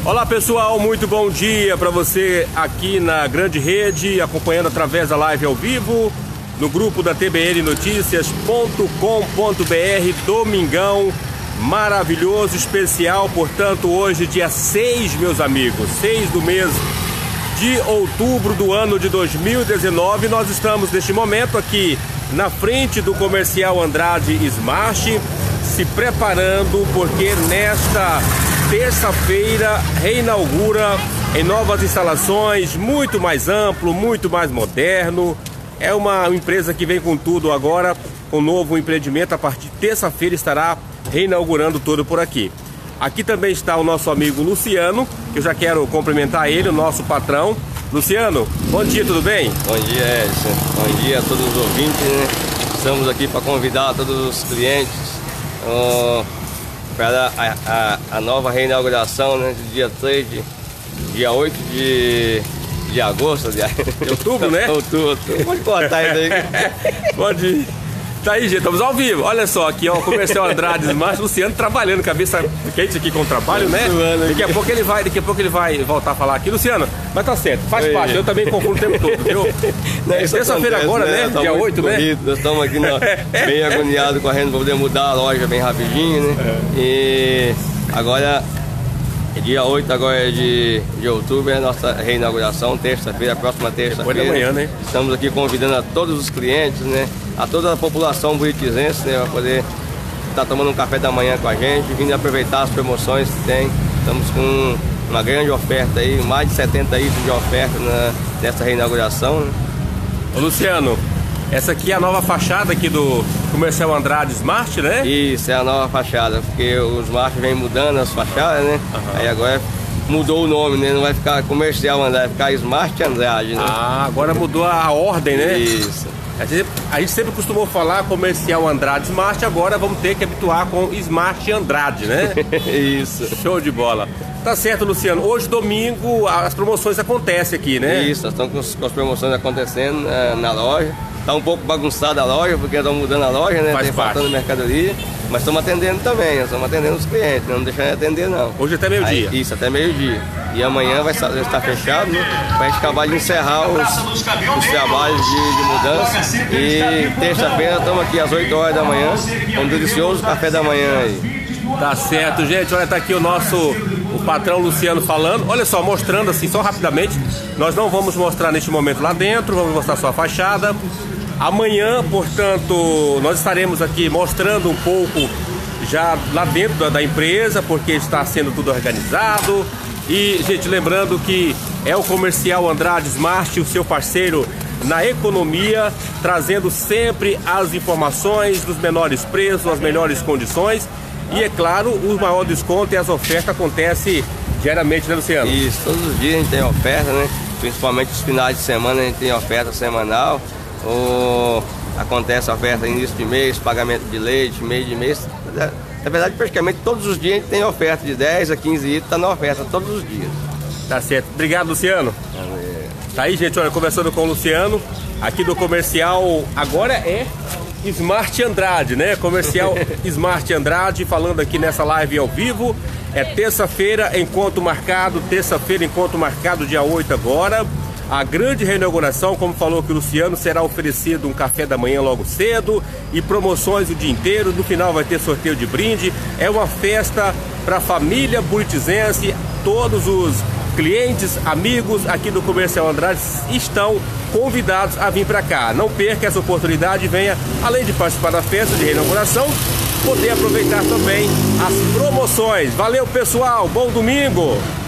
Olá pessoal, muito bom dia para você aqui na Grande Rede, acompanhando através da live ao vivo, no grupo da tbnnoticias.com.br, domingão maravilhoso, especial, portanto hoje dia 6, meus amigos, 6 do mês de outubro do ano de 2019, nós estamos neste momento aqui na frente do Comercial Andrade Smart, se preparando porque nesta terça-feira reinaugura em novas instalações, muito mais amplo, muito mais moderno. É uma empresa que vem com tudo agora, com novo empreendimento. A partir de terça-feira estará reinaugurando tudo por aqui. Aqui também está o nosso amigo Luciano, que eu já quero cumprimentar ele, o nosso patrão. Luciano, bom dia, tudo bem? Bom dia, Edson. Bom dia a todos os ouvintes, né? Estamos aqui para convidar todos os clientes para a nova reinauguração, né, de dia 8 de agosto, de outubro, né? Outubro. Pode cortar isso aí. Pode ir. Tá aí, gente, estamos ao vivo. Olha só, aqui ó, o Comercial Andrade Smart, Luciano trabalhando, cabeça quente aqui com o trabalho, né? Daqui a pouco ele vai voltar a fago aqui. Luciano, mas tá certo, faz parte, eu também confundo o tempo todo, viu? Terça-feira agora, né? Dia 8, né? Nós estamos aqui bem agoniados, correndo para poder mudar a loja bem rapidinho, né? E agora, dia 8 agora de outubro é a nossa reinauguração, terça-feira, próxima terça-feira. Depois da manhã, né? Estamos aqui convidando a todos os clientes, né? A toda a população buritizense, né? Para poder estar tomando um café da manhã com a gente, vindo aproveitar as promoções que tem. Estamos com uma grande oferta aí, mais de 70 itens de oferta nessa reinauguração, né? Ô Luciano, essa aqui é a nova fachada aqui do Comercial Andrade Smart, né? Isso, é a nova fachada, porque o Smart vem mudando as fachadas, né? Uhum. Aí agora mudou o nome, né? Não vai ficar Comercial Andrade, vai ficar Smart Andrade, né? Ah, agora mudou a ordem, né? Isso. A gente sempre costumou falar Comercial Andrade Smart, agora vamos ter que habituar com Smart Andrade, né? Isso. Show de bola. Tá certo, Luciano. Hoje, domingo, as promoções acontecem aqui, né? Isso, nós estamos com as promoções acontecendo na loja. Tá um pouco bagunçada a loja, porque estão mudando a loja, né? Faz tem parte. Faltando mercadoria. Mas estamos atendendo também, nós estamos atendendo os clientes, não deixando de atender não. Hoje até meio-dia. Isso, até meio-dia. E amanhã vai estar fechado, né? Pra gente acabar de encerrar os trabalhos de mudança. E terça-feira estamos aqui às 8 horas da manhã, com um delicioso café da manhã aí. Tá certo, gente. Olha, tá aqui o patrão Luciano falando. Olha só, mostrando assim, só rapidamente. Nós não vamos mostrar neste momento lá dentro, vamos mostrar só a fachada. Amanhã, portanto, nós estaremos aqui mostrando um pouco já lá dentro da empresa, porque está sendo tudo organizado. E, gente, lembrando que é o Comercial Andrade Smart, o seu parceiro na economia, trazendo sempre as informações dos menores preços, as melhores condições. E, é claro, o maior desconto e as ofertas acontecem diariamente, né, Luciano? Isso, todos os dias a gente tem oferta, né? Principalmente os finais de semana a gente tem oferta semanal. Acontece oferta início de mês, pagamento de leite, meio de mês. Na verdade, praticamente todos os dias a gente tem oferta de 10 a 15 itens, tá na oferta todos os dias. Tá certo. Obrigado, Luciano. Tá aí, gente, olha, conversando com o Luciano, aqui do Comercial, agora é Smart Andrade, né? Comercial Smart Andrade, falando aqui nessa live ao vivo. É terça-feira, encontro marcado, dia 8 agora. A grande reinauguração, como falou que o Luciano, será oferecido um café da manhã logo cedo e promoções o dia inteiro. No final vai ter sorteio de brinde. É uma festa para a família buritizense. Todos os clientes, amigos aqui do Comercial Andrade estão convidados a vir para cá. Não perca essa oportunidade e venha, além de participar da festa de reinauguração, poder aproveitar também as promoções. Valeu, pessoal, bom domingo!